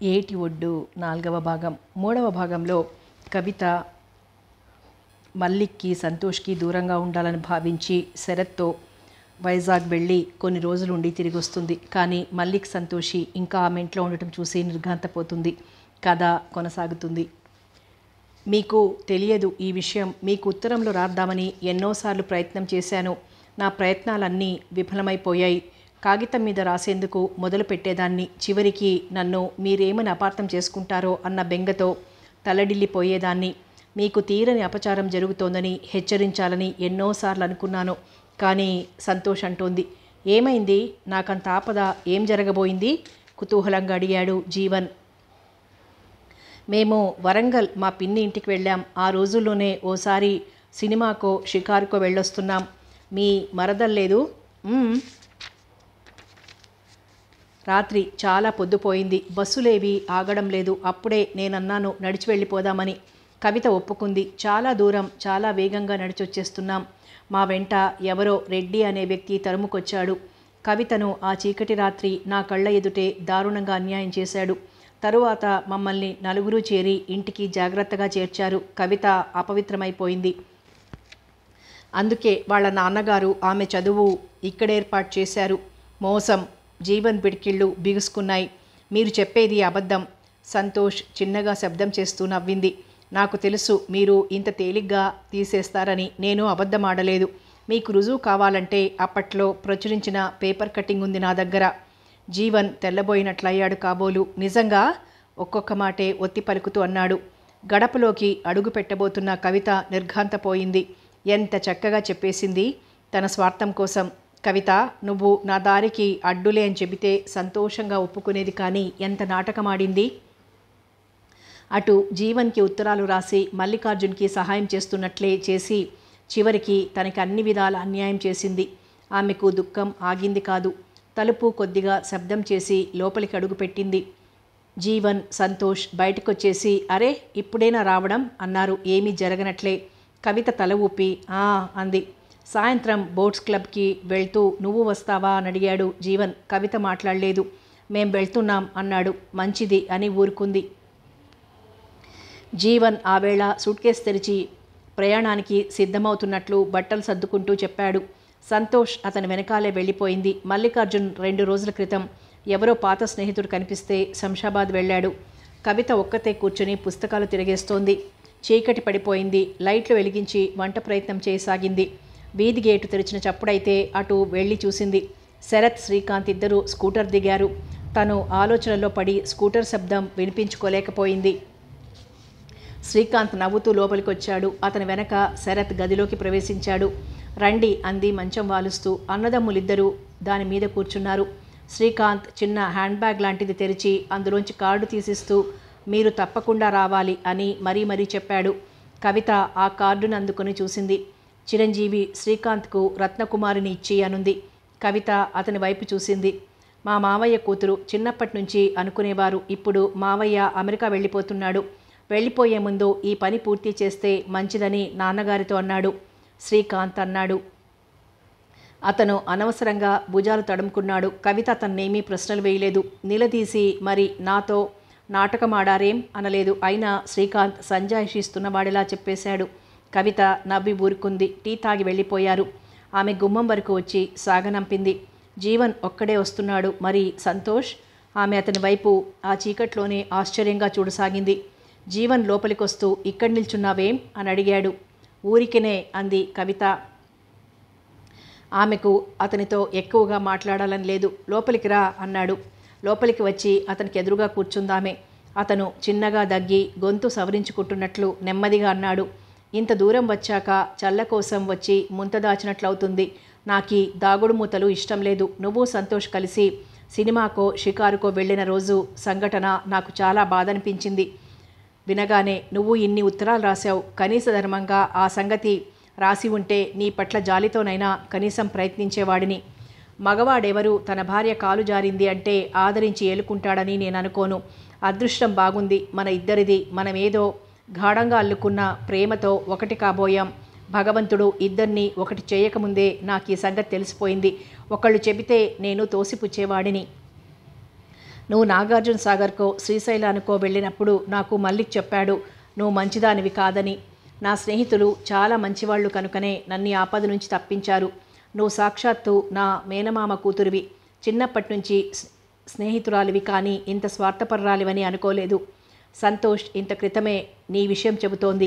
ఏటి ఒడ్డు 4వ భాగం. 3వ భాగంలో కవిత మల్లిక్కి సంతోష్కి దూరంగా ఉండాలని భావించి శరత్తో వైజాగ్ వెళ్ళి కొన్ని రోజులు ఉండి తిరిగి వస్తుంది. కానీ మల్లిక్ సంతోషి ఇంకా ఆమె ఇంట్లో ఉండటం చూసి నిర్ఘాంతపోతుంది. కథ కొనసాగుతుంది. మీకు తెలియదు ఈ విషయం. మీకు ఉత్తరంలో రాద్దామని ఎన్నోసార్లు ప్రయత్నం చేశాను. నా ప్రయత్నాలన్నీ విఫలమైపోయాయి. కాగితం మీద రాసేందుకు మొదలు పెట్టేదాన్ని. చివరికి నన్ను మీరేమని అపార్థం చేసుకుంటారో అన్న బెంగతో తలడిల్లిపోయేదాన్ని. మీకు తీరని అపచారం జరుగుతోందని హెచ్చరించాలని ఎన్నోసార్లు అనుకున్నాను. కానీ సంతోష్ అంటోంది. ఏమైంది? నాకంత ఆపద ఏం జరగబోయింది? కుతూహలంగా అడిగాడు జీవన్. మేము వరంగల్ మా పిన్ని ఇంటికి వెళ్ళాం. ఆ రోజుల్లోనే ఓసారి సినిమాకో షికారుకో వెళ్ళొస్తున్నాం. మీ మరదల్లేదు? రాత్రి చాలా పొద్దుపోయింది. బస్సులేవి ఆగడం లేదు. అప్పుడే నేనన్నాను నడిచి వెళ్ళిపోదామని. కవిత ఒప్పుకుంది. చాలా దూరం చాలా వేగంగా నడిచొచ్చేస్తున్నాం. మా వెంట ఎవరో రెడ్డి అనే వ్యక్తి తరుముకొచ్చాడు. కవితను ఆ చీకటి రాత్రి నా కళ్ళ ఎదుటే దారుణంగా అన్యాయం చేశాడు. తరువాత మమ్మల్ని నలుగురు చేరి ఇంటికి జాగ్రత్తగా చేర్చారు. కవిత అపవిత్రమైపోయింది. అందుకే వాళ్ళ నాన్నగారు ఆమె చదువు ఇక్కడేర్పాటు చేశారు. మోసం. జీవన్ పిడికిళ్ళు బిగుసుకున్నాయి. మీరు చెప్పేది అబద్ధం. సంతోష్ చిన్నగా శబ్దం చేస్తూ నవ్వింది. నాకు తెలుసు మీరు ఇంత తేలిగ్గా తీసేస్తారని. నేను అబద్ధమాడలేదు. మీకు రుజువు కావాలంటే అప్పట్లో ప్రచురించిన పేపర్ కటింగ్ ఉంది నా దగ్గర. జీవన్ తెల్లబోయినట్లయ్యాడు కాబోలు. నిజంగా? ఒక్కొక్క మాటే ఒత్తి పలుకుతూ అన్నాడు. గడపలోకి అడుగు పెట్టబోతున్న కవిత నిర్ఘాంతపోయింది. ఎంత చక్కగా చెప్పేసింది. తన స్వార్థం కోసం. కవిత, నువ్వు నా దారికి అడ్డులే అని చెబితే సంతోషంగా ఒప్పుకునేది. కానీ ఎంత నాటకమాడింది. అటు జీవన్కి ఉత్తరాలు రాసి మల్లికార్జున్కి సహాయం చేస్తున్నట్లే చేసి చివరికి తనకి అన్ని విధాల అన్యాయం చేసింది. ఆమెకు దుఃఖం ఆగింది కాదు. తలుపు కొద్దిగా శబ్దం చేసి లోపలికి అడుగుపెట్టింది. జీవన్, సంతోష్ బయటకొచ్చేసి అరే ఇప్పుడేనా రావడం అన్నారు ఏమీ జరగనట్లే. కవిత తల ఊపి ఆ అంది. సాయంత్రం బోట్స్ క్లబ్కి వెళ్తూ నువ్వు వస్తావా అని అడిగాడు జీవన్. కవిత మాట్లాడలేదు. మేం వెళ్తున్నాం అన్నాడు. మంచిది అని ఊరుకుంది. జీవన్ ఆ వేళ సూట్ కేస్ తెరిచి ప్రయాణానికి సిద్ధమవుతున్నట్లు బట్టలు సర్దుకుంటూ చెప్పాడు. సంతోష్ అతని వెనకాలే వెళ్ళిపోయింది. మల్లికార్జున్ 2 రోజుల క్రితం ఎవరో పాత స్నేహితుడు కనిపిస్తే శంషాబాద్ వెళ్ళాడు. కవిత ఒక్కతే కూర్చుని పుస్తకాలు తిరిగేస్తోంది. చీకటి పడిపోయింది. లైట్లు వెలిగించి వంట ప్రయత్నం చేయసాగింది. వీధి గేటు తెరిచిన చప్పుడైతే అటు వెళ్ళి చూసింది. శరత్, శ్రీకాంత్ ఇద్దరూ స్కూటర్ దిగారు. తను ఆలోచనలో పడి స్కూటర్ శబ్దం వినిపించుకోలేకపోయింది. శ్రీకాంత్ నవ్వుతూ లోపలికొచ్చాడు. అతని వెనక శరత్ గదిలోకి ప్రవేశించాడు. రండి అంది మంచం వాలుస్తూ. అన్నదమ్ములిద్దరూ దాని మీద కూర్చున్నారు. శ్రీకాంత్ చిన్న హ్యాండ్ బ్యాగ్ లాంటిది తెరిచి అందులోంచి కార్డు తీసిస్తూ మీరు తప్పకుండా రావాలి అని మరీ చెప్పాడు. కవిత ఆ కార్డును అందుకొని చూసింది. చిరంజీవి శ్రీకాంత్కు రత్నకుమారిని ఇచ్చి అనుంది. కవిత అతని వైపు చూసింది. మా మావయ్య కూతురు. చిన్నప్పటి నుంచి అనుకునేవారు. ఇప్పుడు మావయ్య అమెరికా వెళ్ళిపోతున్నాడు. వెళ్ళిపోయే ముందు ఈ పని పూర్తి చేస్తే మంచిదని నాన్నగారితో అన్నాడు. శ్రీకాంత్ అన్నాడు. అతను అనవసరంగా భుజాలు తడుముకున్నాడు. కవిత అతన్నేమీ ప్రశ్నలు వేయలేదు. నిలదీసి మరి నాతో నాటకమాడారేం అనలేదు. అయినా శ్రీకాంత్ సంజాయిషిస్తున్నవాడిలా చెప్పేశాడు. కవిత నవ్వి ఊరుకుంది. టీ తాగి వెళ్ళిపోయారు. ఆమె గుమ్మం వరకు వచ్చి సాగనంపింది. జీవన్ ఒక్కడే వస్తున్నాడు. మరి సంతోష్? ఆమె అతని వైపు ఆ చీకట్లోనే ఆశ్చర్యంగా చూడసాగింది. జీవన్ లోపలికొస్తూ ఇక్కడి నిల్చున్నావేం అని అడిగాడు. ఊరికినే అంది కవిత. ఆమెకు అతనితో ఎక్కువగా మాట్లాడాలని లేదు. లోపలికి రా అన్నాడు. లోపలికి వచ్చి అతనికి ఎదురుగా కూర్చుందామే. అతను చిన్నగా దగ్గి గొంతు సవరించుకుంటున్నట్లు నెమ్మదిగా అన్నాడు. ఇంత దూరం వచ్చాక చల్ల కోసం వచ్చి ముంత దాచినట్లవుతుంది. నాకీ దాగుడు మూతలు ఇష్టం లేదు. నువ్వు సంతోష్ కలిసి సినిమాకో షికారుకో వెళ్ళిన రోజు సంఘటన నాకు చాలా బాధ అనిపించింది. వినగానే నువ్వు ఇన్ని ఉత్తరాలు రాశావు. కనీస ధర్మంగా ఆ సంగతి రాసి ఉంటే నీ పట్ల జాలితోనైనా కనీసం ప్రయత్నించేవాడిని. మగవాడెవరు తన భార్య కాలు జారింది అంటే ఆదరించి ఏలుకుంటాడని నేను అనుకోను. అదృష్టం బాగుంది మన ఇద్దరిది. మనమేదో గాఢంగా అల్లుకున్న ప్రేమతో ఒకటి కాబోయాం. భగవంతుడు ఇద్దరినీ ఒకటి చేయకముందే నాకు ఈ సంగతి తెలిసిపోయింది. ఒకళ్ళు చెబితే నేను తోసిపుచ్చేవాడిని. నువ్వు నాగార్జున సాగర్కో శ్రీశైలానికో వెళ్ళినప్పుడు నాకు మల్లిక్ చెప్పాడు నువ్వు మంచిదానివి కాదని. నా స్నేహితులు చాలా మంచివాళ్ళు కనుకనే నన్ను ఈ ఆపద నుంచి తప్పించారు. నువ్వు సాక్షాత్తు నా మేనమామ కూతురివి. చిన్నప్పటి నుంచి స్నేహితురాలివి, కానీ ఇంత స్వార్థపరురాలివని అనుకోలేదు. సంతోష్ ఇంత క్రితమే నీ విషయం చెబుతోంది.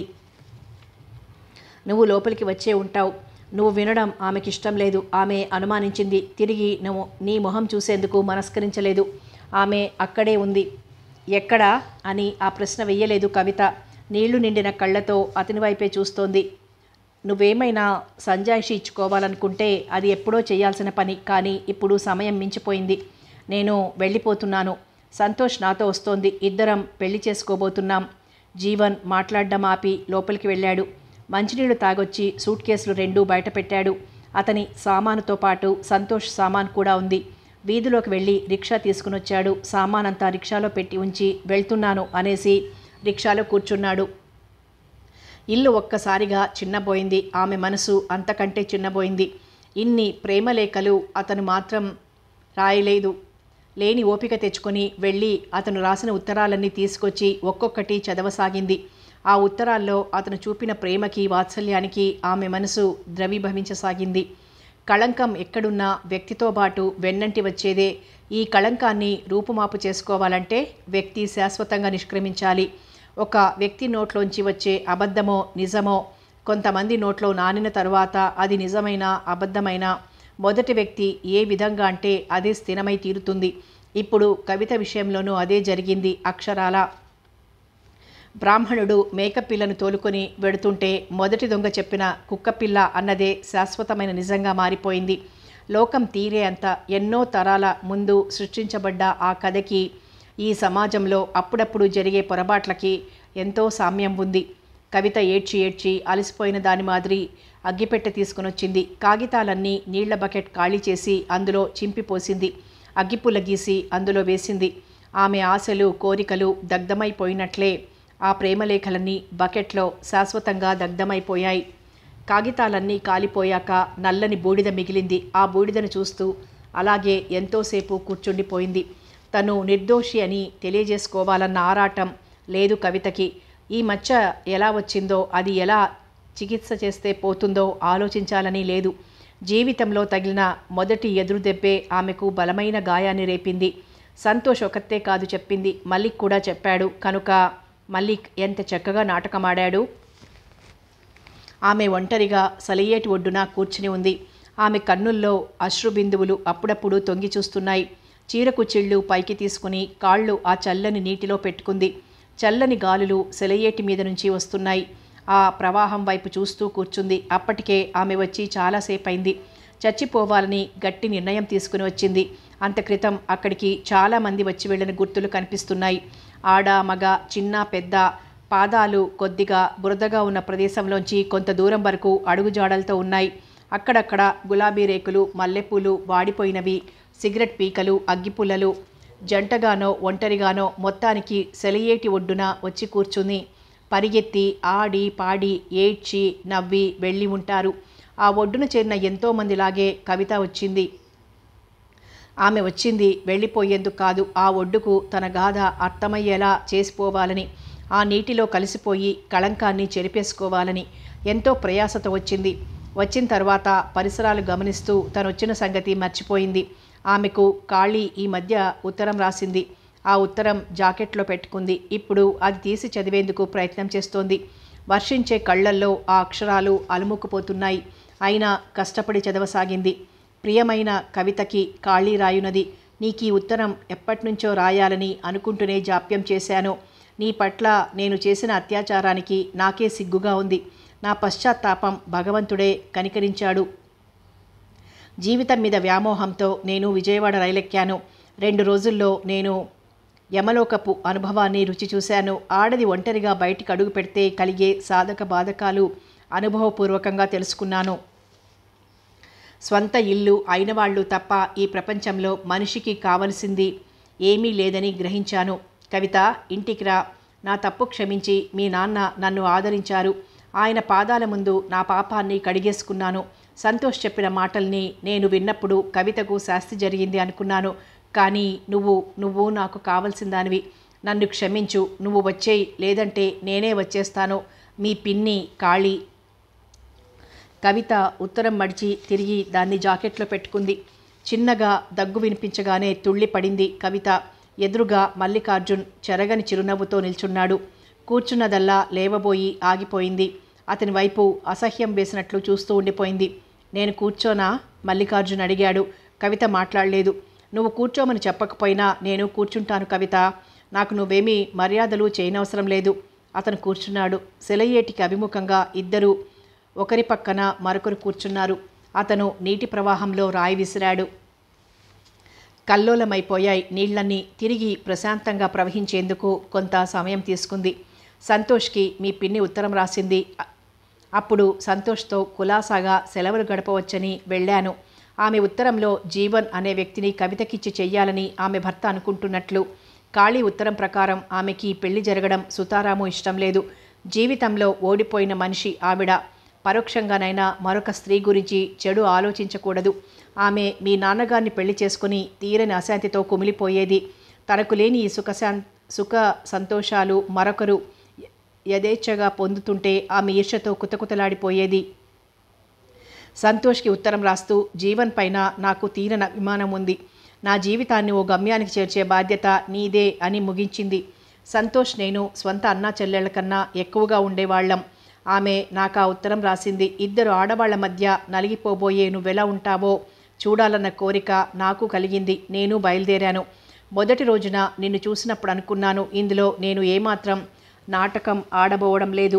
నువ్వు లోపలికి వచ్చే ఉంటావు. నువ్వు వినడం ఆమెకి ఇష్టం లేదు. ఆమె అనుమానించింది. తిరిగి నువ్వు నీ మొహం చూసేందుకు మనస్కరించలేదు. ఆమె అక్కడే ఉంది. ఎక్కడా అని ఆ ప్రశ్న వెయ్యలేదు కవిత. నీళ్లు నిండిన కళ్ళతో అతని వైపే చూస్తోంది. నువ్వేమైనా సంజాయిషి ఇచ్చుకోవాలనుకుంటే అది ఎప్పుడో చేయాల్సిన పని, కానీ ఇప్పుడు సమయం మించిపోయింది. నేను వెళ్ళిపోతున్నాను. సంతోష్ నాతో వస్తోంది. ఇద్దరం పెళ్లి చేసుకోబోతున్నాం. జీవన్ మాట్లాడడం ఆపి లోపలికి వెళ్ళాడు. మంచినీళ్లు తాగొచ్చి సూట్ కేసులు 2 బయట పెట్టాడు. అతని సామానుతో పాటు సంతోష్ సామాన్ కూడా ఉంది. వీధిలోకి వెళ్ళి రిక్షా తీసుకునొచ్చాడు. సామానంతా రిక్షాలో పెట్టి ఉంచి వెళ్తున్నాను అనేసి రిక్షాలో కూర్చున్నాడు. ఇల్లు ఒక్కసారిగా చిన్నబోయింది. ఆమె మనసు అంతకంటే చిన్నబోయింది. ఇన్ని ప్రేమలేఖలు అతను మాత్రం రాయలేదు. లేని ఓపిక తెచ్చుకొని వెళ్ళి అతను రాసిన ఉత్తరాలన్నీ తీసుకొచ్చి ఒక్కొక్కటి చదవసాగింది. ఆ ఉత్తరాల్లో అతను చూపిన ప్రేమకి వాత్సల్యానికి ఆమె మనసు ద్రవీభవించసాగింది. కళంకం ఎక్కడున్నా వ్యక్తితో పాటు వెన్నంటి వచ్చేదే. ఈ కళంకాన్ని రూపుమాపు చేసుకోవాలంటే వ్యక్తి శాశ్వతంగా నిష్క్రమించాలి. ఒక వ్యక్తి నోట్లోంచి వచ్చే అబద్ధమో నిజమో కొంతమంది నోట్లో నానిన తరువాత అది నిజమైన అబద్ధమైన మొదటి వ్యక్తి ఏ విధంగా అంటే అదే స్థిరమై తీరుతుంది. ఇప్పుడు కవిత విషయంలోనూ అదే జరిగింది అక్షరాల. బ్రాహ్మణుడు మేకపిల్లను తోలుకొని వెడుతుంటే మొదటి దొంగ చెప్పిన కుక్కపిల్ల అన్నదే శాశ్వతమైన నిజంగా మారిపోయింది. లోకం తీరే అంత ఎన్నో తరాల ముందు సృష్టించబడ్డ ఆ కథకి ఈ సమాజంలో అప్పుడప్పుడు జరిగే పొరపాట్లకి ఎంతో సామ్యం ఉంది. కవిత ఏడ్చి ఏడ్చి అలసిపోయిన దాని మాదిరి అగ్గిపెట్టె తీసుకునొచ్చింది. కాగితాలన్నీ నీళ్ల బకెట్ ఖాళీ చేసి అందులో చింపిపోసింది. అగ్గిపుల్ల గీసి అందులో వేసింది. ఆమె ఆశలు కోరికలు దగ్ధమైపోయినట్లే ఆ ప్రేమలేఖలన్నీ బకెట్లో శాశ్వతంగా దగ్ధమైపోయాయి. కాగితాలన్నీ కాలిపోయాక నల్లని బూడిద మిగిలింది. ఆ బూడిదను చూస్తూ అలాగే ఎంతోసేపు కూర్చుండిపోయింది. తను నిర్దోషి అని తెలియజేసుకోవాలన్న ఆరాటం లేదు కవితకి. ఈ మచ్చ ఎలా వచ్చిందో, అది ఎలా చికిత్స చేస్తే పోతుందో ఆలోచించాలని లేదు. జీవితంలో తగిలిన మొదటి ఎదురుదెబ్బే ఆమెకు బలమైన గాయాన్ని రేపింది. సంతోష్ ఒకతే కాదు చెప్పింది, మల్లిక్ కూడా చెప్పాడు కనుక మల్లిక్ ఎంత చక్కగా నాటకమాడాడు. ఆమె ఒంటరిగా సలియేటి ఒడ్డున కూర్చుని ఉంది. ఆమె కన్నుల్లో అశ్రుబిందువులు అప్పుడప్పుడు తొంగి చూస్తున్నాయి. చీరకుచ్చిళ్ళు పైకి తీసుకుని కాళ్ళు ఆ చల్లని నీటిలో పెట్టుకుంది. చల్లని గాలులు సెలయేటి మీద నుంచి వస్తున్నాయి. ఆ ప్రవాహం వైపు చూస్తూ కూర్చుంది. అప్పటికే ఆమె వచ్చి చాలాసేపైంది. చచ్చిపోవాలని గట్టి నిర్ణయం తీసుకుని వచ్చింది. అంత క్రితం అక్కడికి చాలామంది వచ్చి వెళ్ళిన గుర్తులు కనిపిస్తున్నాయి. ఆడ మగ చిన్న పెద్ద పాదాలు కొద్దిగా బురదగా ఉన్న ప్రదేశంలోంచి కొంత దూరం వరకు అడుగుజాడలతో ఉన్నాయి. అక్కడక్కడ గులాబీ రేకులు, మల్లెపూలు, వాడిపోయినవి, సిగరెట్ పీకలు, అగ్గిపుల్లలు, జంటగానో ఒంటరిగానో మొత్తానికి సెలయేటి ఒడ్డున వచ్చి కూర్చుని పరిగెత్తి ఆడి పాడి ఏడ్చి నవ్వి వెళ్ళి ఉంటారు. ఆ ఒడ్డున చేరిన ఎంతోమందిలాగే కవిత వచ్చింది. ఆమె వచ్చింది వెళ్ళిపోయేందుకు కాదు, ఆ ఒడ్డుకు తన గాథ అర్థమయ్యేలా చేసిపోవాలని, ఆ నీటిలో కలిసిపోయి కళంకాన్ని చెరిపేసుకోవాలని ఎంతో ప్రయాసతో వచ్చింది. వచ్చిన తర్వాత పరిసరాలు గమనిస్తూ తను వచ్చిన సంగతి మర్చిపోయింది. ఆమెకు కాళీ ఈ మధ్య ఉత్తరం రాసింది. ఆ ఉత్తరం జాకెట్లో పెట్టుకుంది. ఇప్పుడు అది తీసి చదివేందుకు ప్రయత్నం చేస్తోంది. వర్షించే కళ్ళల్లో ఆ అక్షరాలు అలుముకుపోతున్నాయి. అయినా కష్టపడి చదవసాగింది. ప్రియమైన కవితకి కాళీ రాయునది. నీకీ ఉత్తరం ఎప్పటినుంచో రాయాలని అనుకుంటూనే జాప్యం చేశాను. నీ పట్ల నేను చేసిన అత్యాచారానికి నాకే సిగ్గుగా ఉంది. నా పశ్చాత్తాపం భగవంతుడే కనికరించాడు. జీవితం మీద వ్యామోహంతో నేను విజయవాడ రైలెక్కాను. 2 రోజుల్లో నేను యమలోకపు అనుభవాన్ని రుచి చూశాను. ఆడది ఒంటరిగా బయటికి అడుగు పెడితే కలిగే సాధక బాధకాలు అనుభవపూర్వకంగా తెలుసుకున్నాను. స్వంత ఇల్లు అయిన వాళ్ళు తప్ప ఈ ప్రపంచంలో మనిషికి కావలసింది ఏమీ లేదని గ్రహించాను. కవిత, ఇంటికి రా. నా తప్పు క్షమించి మీ నాన్న నన్ను ఆదరించారు. ఆయన పాదాల ముందు నా పాపాన్ని కడిగేసుకున్నాను. సంతోష్ చెప్పిన మాటల్ని నేను విన్నప్పుడు కవితకు శాస్తి జరిగింది అనుకున్నాను. కానీ నువ్వు నాకు కావలసిందానివి. నన్ను క్షమించు. నువ్వు వచ్చేయి, లేదంటే నేనే వచ్చేస్తాను. మీ పిన్ని కాళీ. కవిత ఉత్తరం మడిచి తిరిగి దాన్ని జాకెట్లో పెట్టుకుంది. చిన్నగా దగ్గు వినిపించగానే తుళ్ళి పడింది కవిత. ఎదురుగా మల్లికార్జున్ చెరగని చిరునవ్వుతో నిల్చున్నాడు. కూర్చున్నదల్లా లేవబోయి ఆగిపోయింది. అతని వైపు అసహ్యం వేసినట్లు చూస్తూ ఉండిపోయింది. నేను కూర్చోనా? మల్లికార్జున్ అడిగాడు. కవిత మాట్లాడలేదు. నువ్వు కూర్చోమని చెప్పకపోయినా నేను కూర్చుంటాను కవిత. నాకు నువ్వేమీ మర్యాదలు చేయనవసరం లేదు. అతను కూర్చున్నాడు. సెలయేటికి అభిముఖంగా ఇద్దరు ఒకరి పక్కన మరొకరు కూర్చున్నారు. అతను నీటి ప్రవాహంలో రాయి విసిరాడు. కల్లోలమైపోయాయి నీళ్లన్నీ. తిరిగి ప్రశాంతంగా ప్రవహించేందుకు కొంత సమయం తీసుకుంది. సంతోష్కి మీ పిన్ని ఉత్తరం రాసింది. అప్పుడు సంతోష్తో కులాసాగా సెలవులు గడపవచ్చని వెళ్ళాను. ఆమె ఉత్తరంలో జీవన్ అనే వ్యక్తిని కవితకిచ్చి చెయ్యాలని ఆమె భర్త అనుకుంటున్నట్లు. కాళీ ఉత్తరం ప్రకారం ఆమెకి పెళ్లి జరగడం సుతారాము ఇష్టం లేదు. జీవితంలో ఓడిపోయిన మనిషి ఆవిడ. పరోక్షంగానైనా మరొక స్త్రీ గురించి చెడు ఆలోచించకూడదు. ఆమె మీ నాన్నగారిని పెళ్లి చేసుకుని తీరని అశాంతితో కుమిలిపోయేది. తనకు లేని ఈ సుఖ సంతోషాలు మరొకరు యథేచ్ఛగా పొందుతుంటే ఆమె ఈర్ష్యతో కుతకుతలాడిపోయేది. సంతోష్కి ఉత్తరం రాస్తూ, జీవన్ పైన నాకు తీరని అభిమానం ఉంది. నా జీవితాన్ని ఓ గమ్యానికి చేర్చే బాధ్యత నీదే అని ముగించింది. సంతోష్ నేను స్వంత అన్నా చెల్లెళ్ల కన్నా ఎక్కువగా ఉండేవాళ్లం. ఆమె నాకు ఆ ఉత్తరం రాసింది. ఇద్దరు ఆడవాళ్ల మధ్య నలిగిపోబోయే నువ్వెలా ఉంటావో చూడాలన్న కోరిక నాకు కలిగింది. నేను బయలుదేరాను. మొదటి రోజున నిన్ను చూసినప్పుడు అనుకున్నాను, ఇందులో నేను ఏమాత్రం నాటకం ఆడబోవడం లేదు.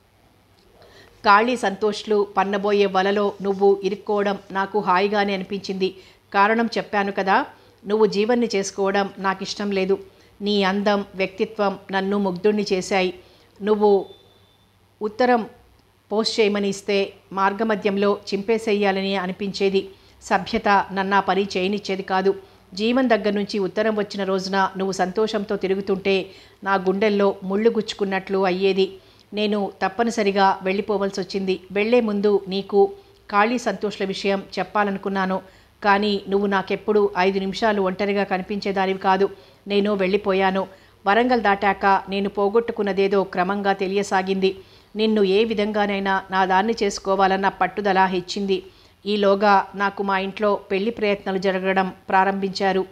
కాళీ సంతోష్లు పన్నబోయే వలలో నువ్వు ఇరుక్కోవడం నాకు హాయిగానే అనిపించింది. కారణం చెప్పాను కదా. నువ్వు జీవన్ని చేసుకోవడం నాకు ఇష్టం లేదు. నీ అందం, వ్యక్తిత్వం నన్ను ముగ్ధుణ్ణి చేశాయి. నువ్వు ఉత్తరం పోస్ట్ చేయమని ఇస్తే మార్గమధ్యంలో చింపేసేయాలని అనిపించేది. సభ్యత నన్నా పని చేయనిచ్చేది కాదు. జీవన్ దగ్గర నుంచి ఉత్తరం వచ్చిన రోజున నువ్వు సంతోషంతో తిరుగుతుంటే నా గుండెల్లో ముళ్ళు గుచ్చుకున్నట్లు అయ్యేది. నేను తప్పనిసరిగా వెళ్ళిపోవలసి వచ్చింది. వెళ్లే ముందు నీకు కాళీ సంతోష్ల విషయం చెప్పాలనుకున్నాను. కానీ నువ్వు నాకెప్పుడు 5 నిమిషాలు ఒంటరిగా కనిపించేదానివి కాదు. నేను వెళ్ళిపోయాను. వరంగల్ దాటాక నేను పోగొట్టుకున్నదేదో క్రమంగా తెలియసాగింది. నిన్ను ఏ విధంగానైనా నా దాన్ని చేసుకోవాలన్న పట్టుదల హెచ్చింది. ఈలోగా నాకు మా ఇంట్లో పెళ్లి ప్రయత్నాలు జరగడం ప్రారంభించారు.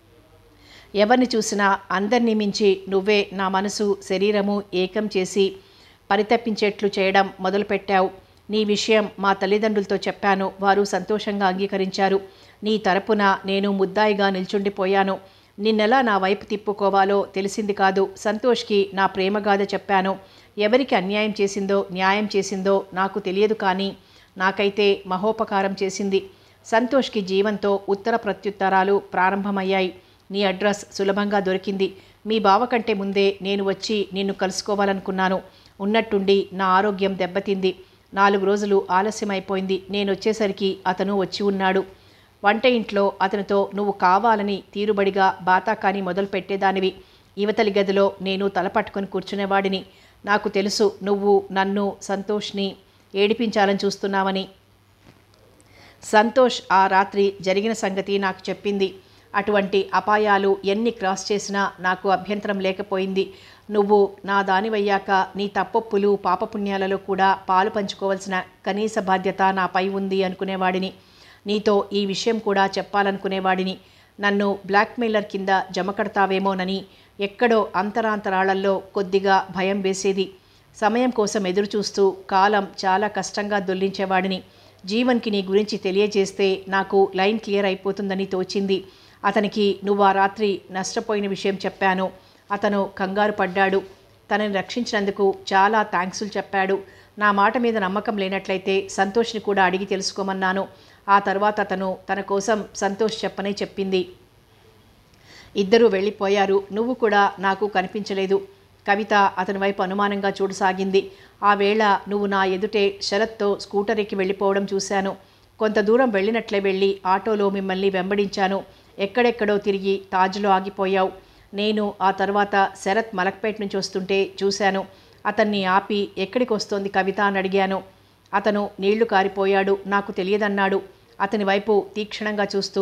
ఎవరిని చూసినా అందరినీ మించి నువ్వే నా మనసు శరీరము ఏకం చేసి పరితపించేట్లు చేయడం మొదలుపెట్టావు. నీ విషయం మా తల్లిదండ్రులతో చెప్పాను. వారు సంతోషంగా అంగీకరించారు. నీ తరపున నేను ముద్దాయిగా నిల్చుండిపోయాను. నిన్నెలా నా వైపు తిప్పుకోవాలో తెలిసింది కాదు. సంతోష్కి నా ప్రేమగాథ చెప్పాను. ఎవరికి అన్యాయం చేసిందో న్యాయం చేసిందో నాకు తెలియదు, కానీ నాకైతే మహోపకారం చేసింది. సంతోష్కి జీవంతో ఉత్తర ప్రత్యుత్తరాలు ప్రారంభమయ్యాయి. నీ అడ్రస్ సులభంగా దొరికింది. మీ బావ కంటే ముందే నేను వచ్చి నిన్ను కలుసుకోవాలనుకున్నాను. ఉన్నట్టుండి నా ఆరోగ్యం దెబ్బతింది. 4 రోజులు ఆలస్యమైపోయింది. నేను వచ్చేసరికి అతను వచ్చి ఉన్నాడు. వంట ఇంట్లో అతనితో నువ్వు కావాలని తీరుబడిగా బాతాకాని మొదలు పెట్టేదానివి. యువతలి గదిలో నేను తలపట్టుకొని కూర్చునేవాడిని. నాకు తెలుసు నువ్వు నన్ను, సంతోష్ని ఏడిపించాలని చూస్తున్నావని. సంతోష్ ఆ రాత్రి జరిగిన సంగతి నాకు చెప్పింది. అటువంటి అపాయాలు ఎన్ని క్రాస్ చేసినా నాకు అభ్యంతరం లేకపోయింది. నువ్వు నా దానివయ్యాక నీ తప్పొప్పులు పాపపుణ్యాలలో కూడా పాలు పంచుకోవాల్సిన కనీస బాధ్యత నాపై ఉంది అనుకునేవాడిని. నీతో ఈ విషయం కూడా చెప్పాలనుకునేవాడిని. నన్ను బ్లాక్మెయిలర్ కింద జమ కడతావేమోనని ఎక్కడో అంతరాంతరాళల్లో కొద్దిగా భయం వేసేది. సమయం కోసం ఎదురుచూస్తూ కాలం చాలా కష్టంగా దొల్లించేవాడిని. జీవన్కి నీ గురించి తెలియజేస్తే నాకు లైన్ క్లియర్ అయిపోతుందని తోచింది. అతనికి నువ్వు ఆ రాత్రి నష్టపోయిన విషయం చెప్పాను. అతను కంగారు పడ్డాడు. తనని రక్షించినందుకు చాలా థ్యాంక్సులు చెప్పాడు. నా మాట మీద నమ్మకం లేనట్లయితే సంతోష్ని కూడా అడిగి తెలుసుకోమన్నాను. ఆ తర్వాత అతను తన కోసం సంతోష్ చెప్పనే చెప్పింది. ఇద్దరూ వెళ్ళిపోయారు. నువ్వు కూడా నాకు కనిపించలేదు. కవిత అతని వైపు అనుమానంగా చూడసాగింది. ఆ వేళ నువ్వు నా ఎదుటే శరత్తో స్కూటర్ ఎక్కి వెళ్ళిపోవడం చూశాను. కొంత దూరం వెళ్ళినట్లే వెళ్ళి ఆటోలో మిమ్మల్ని వెంబడించాను. ఎక్కడెక్కడో తిరిగి తాజ్లో ఆగిపోయావు. నేను ఆ తర్వాత శరత్ మలక్పేట నుంచి వస్తుంటే చూశాను. అతన్ని ఆపి ఎక్కడికి వస్తోంది కవిత అని అడిగాను. అతను నీళ్లు కారిపోయాడు. నాకు తెలియదన్నాడు. అతని వైపు తీక్షణంగా చూస్తూ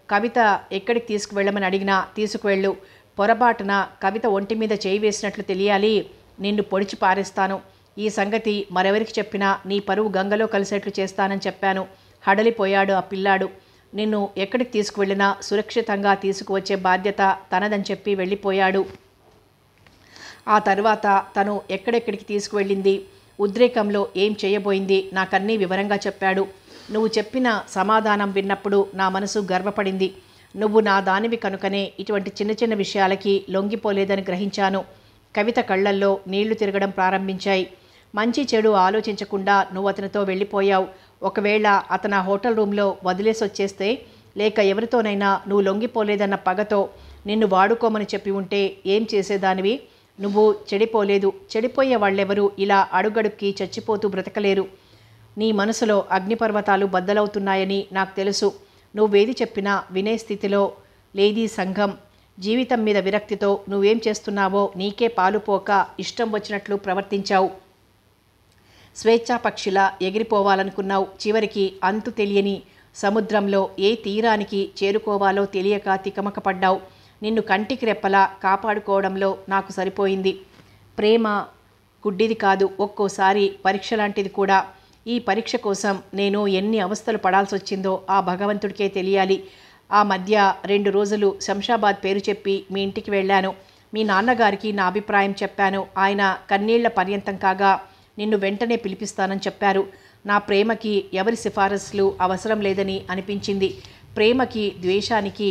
కవిత ఎక్కడికి తీసుకువెళ్ళమని అడిగినా తీసుకువెళ్ళు. పొరపాటున కవిత ఒంటి మీద చేయి వేసినట్లు తెలియాలి, నిన్ను పొడిచి పారేస్తాను. ఈ సంగతి మరెవరికి చెప్పినా నీ పరువు గంగలో కలిసేట్లు చేస్తానని చెప్పాను. హడలిపోయాడు ఆ పిల్లాడు. నిన్ను ఎక్కడికి తీసుకువెళ్ళినా సురక్షితంగా తీసుకువచ్చే బాధ్యత తనదని చెప్పి వెళ్ళిపోయాడు. ఆ తర్వాత తను ఎక్కడెక్కడికి తీసుకువెళ్ళింది, ఉద్రేకంలో ఏం చేయబోయింది నాకన్నీ వివరంగా చెప్పాడు. నువ్వు చెప్పిన సమాధానం విన్నప్పుడు నా మనసు గర్వపడింది. నువ్వు నా దానివి కనుకనే ఇటువంటి చిన్న చిన్న విషయాలకి లొంగిపోలేదని గ్రహించాను. కవిత కళ్ళల్లో నీళ్లు తిరగడం ప్రారంభించాయి. మంచి చెడు ఆలోచించకుండా నువ్వు అతనితో వెళ్ళిపోయావు. ఒకవేళ అతను ఆ హోటల్ రూమ్లో వదిలేసి వచ్చేస్తే, లేక ఎవరితోనైనా నువ్వు లొంగిపోలేదన్న పగతో నిన్ను వాడుకోమని చెప్పి ఉంటే ఏం చేసేదానివి? నువ్వు చెడిపోలేదు. చెడిపోయే వాళ్ళెవరూ ఇలా అడుగడుక్కి చచ్చిపోతూ బ్రతకలేరు. నీ మనసులో అగ్నిపర్వతాలు బద్దలవుతున్నాయని నాకు తెలుసు. నువ్వేది చెప్పినా వినే స్థితిలో లేదీ సంఘం. జీవితం మీద విరక్తితో నువ్వేం చేస్తున్నావో నీకే పాలుపోక ఇష్టం వచ్చినట్లు ప్రవర్తించావు. స్వేచ్ఛాపక్షిలా ఎగిరిపోవాలనుకున్నావు. చివరికి అంతు తెలియని సముద్రంలో ఏ తీరానికి చేరుకోవాలో తెలియక తికమకపడ్డావు. నిన్ను కంటికి రెప్పలా కాపాడుకోవడంలో నాకు సరిపోయింది. ప్రేమ గుడ్డిది కాదు, ఒక్కోసారి పరీక్ష లాంటిది కూడా. ఈ పరీక్ష కోసం నేను ఎన్ని అవస్థలు పడాల్సి వచ్చిందో ఆ భగవంతుడికే తెలియాలి. ఆ మధ్య 2 రోజులు శంషాబాద్ పేరు చెప్పి మీ ఇంటికి వెళ్ళాను. మీ నాన్నగారికి నా అభిప్రాయం చెప్పాను. ఆయన కన్నీళ్ల పర్యంతం కాగా నిన్ను వెంటనే పిలిపిస్తానని చెప్పారు. నా ప్రేమకి ఎవరి సిఫారసులు అవసరం లేదని అనిపించింది. ప్రేమకి ద్వేషానికి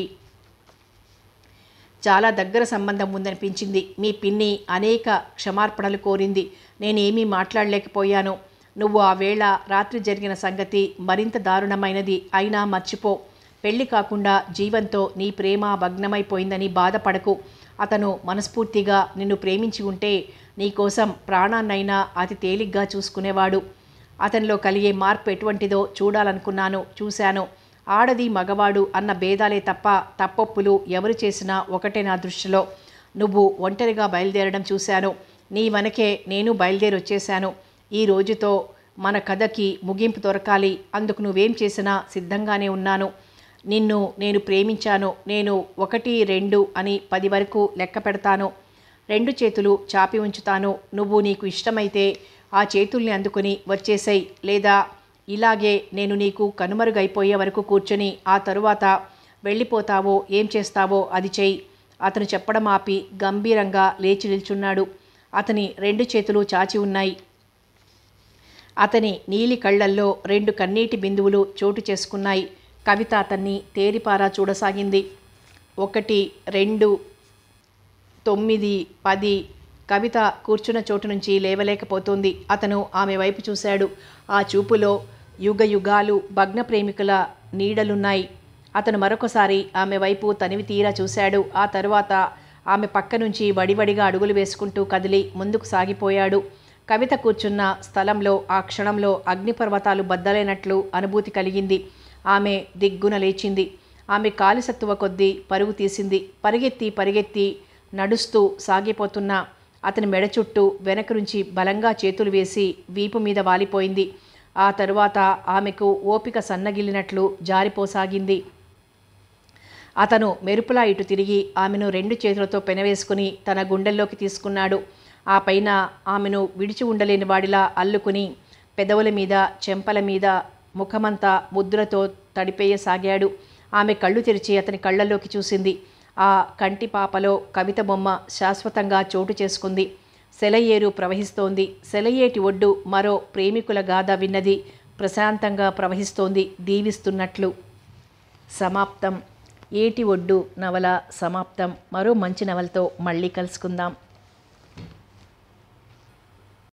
చాలా దగ్గర సంబంధం ఉందనిపించింది. మీ పిన్ని అనేక క్షమార్పణలు కోరింది. నేనేమీ మాట్లాడలేకపోయాను. నువ్వు ఆ వేళ రాత్రి జరిగిన సంగతి మరింత దారుణమైనది. అయినా మర్చిపో. పెళ్లి కాకుండా జీవంతో నీ ప్రేమ భగ్నమైపోయిందని బాధపడకు. అతను మనస్ఫూర్తిగా నిన్ను ప్రేమించి ఉంటే నీకోసం ప్రాణాన్నైనా అతి తేలిగ్గా చూసుకునేవాడు. అతనిలో కలిగే మార్పు ఎటువంటిదో చూడాలనుకున్నాను, చూశాను. ఆడది మగవాడు అన్న భేదాలే తప్ప తప్పొప్పులు ఎవరు చేసినా ఒకటే నా దృష్టిలో. నువ్వు ఒంటరిగా బయలుదేరడం చూశాను. నీ వెనకే నేను బయలుదేరి వచ్చేశాను. ఈ రోజుతో మన కథకి ముగింపు దొరకాలి. అందుకు నువ్వేం చేసినా సిద్ధంగానే ఉన్నాను. నిన్ను నేను ప్రేమించాను. నేను 1, 2 అని 10 వరకు లెక్క పెడతాను. 2 చేతులు చాపి ఉంచుతాను. నువ్వు నీకు ఇష్టమైతే ఆ చేతుల్ని అందుకుని వచ్చేసేయ్. లేదా ఇలాగే నేను నీకు కనుమరుగైపోయే వరకు కూర్చొని ఆ తరువాత వెళ్ళిపోతావో ఏం చేస్తావో అది చెయ్యి. అతను చెప్పడం ఆపి గంభీరంగా లేచి నిల్చున్నాడు. అతని 2 చేతులు చాచి ఉన్నాయి. అతని నీలి కళ్ళల్లో 2 కన్నీటి బిందువులు చోటు చేసుకున్నాయి. కవిత అతన్ని తేరిపారా చూడసాగింది. 1, 2, 9, 10. కవిత కూర్చున్న చోటు నుంచి లేవలేకపోతుంది. అతను ఆమె వైపు చూశాడు. ఆ చూపులో యుగ యుగాలు భగ్న ప్రేమికుల నీడలున్నాయి. అతను మరొకసారి ఆమె వైపు తనివి తీరా చూశాడు. ఆ తరువాత ఆమె పక్క నుంచి వడివడిగా అడుగులు వేసుకుంటూ కదిలి ముందుకు సాగిపోయాడు. కవిత కూర్చున్న స్థలంలో ఆ క్షణంలో అగ్నిపర్వతాలు బద్దలైనట్లు అనుభూతి కలిగింది. ఆమె దిగ్గున లేచింది. ఆమె కాలిసత్తువ కొద్దీ పరుగు తీసింది. పరిగెత్తి నడుస్తూ సాగిపోతున్న అతని మెడ చుట్టూ వెనక నుంచి బలంగా చేతులు వేసి వీపు మీద వాలిపోయింది. ఆ తరువాత ఆమెకు ఓపిక సన్నగిల్లినట్లు జారిపోసాగింది. అతను మెరుపులా ఇటు తిరిగి ఆమెను 2 చేతులతో పెనవేసుకుని తన గుండెల్లోకి తీసుకున్నాడు. ఆ పైన ఆమెను విడిచి ఉండలేని వాడిలా అల్లుకుని పెదవుల మీద, చెంపల మీద, ముఖమంతా ముద్దులతో తడిపేయసాగాడు. ఆమె కళ్ళు తెరిచి అతని కళ్ళల్లోకి చూసింది. ఆ కంటి పాపలో కవిత బొమ్మ శాశ్వతంగా చోటు చేసుకుంది. సెలయేరు ప్రవహిస్తోంది. సెలయేటి ఒడ్డు మరో ప్రేమికుల గాథ విన్నది. ప్రశాంతంగా ప్రవహిస్తోంది, దీవిస్తున్నట్లు. సమాప్తం. ఏటి ఒడ్డు నవల సమాప్తం. మరో మంచి నవలతో మళ్ళీ కలుసుకుందాం.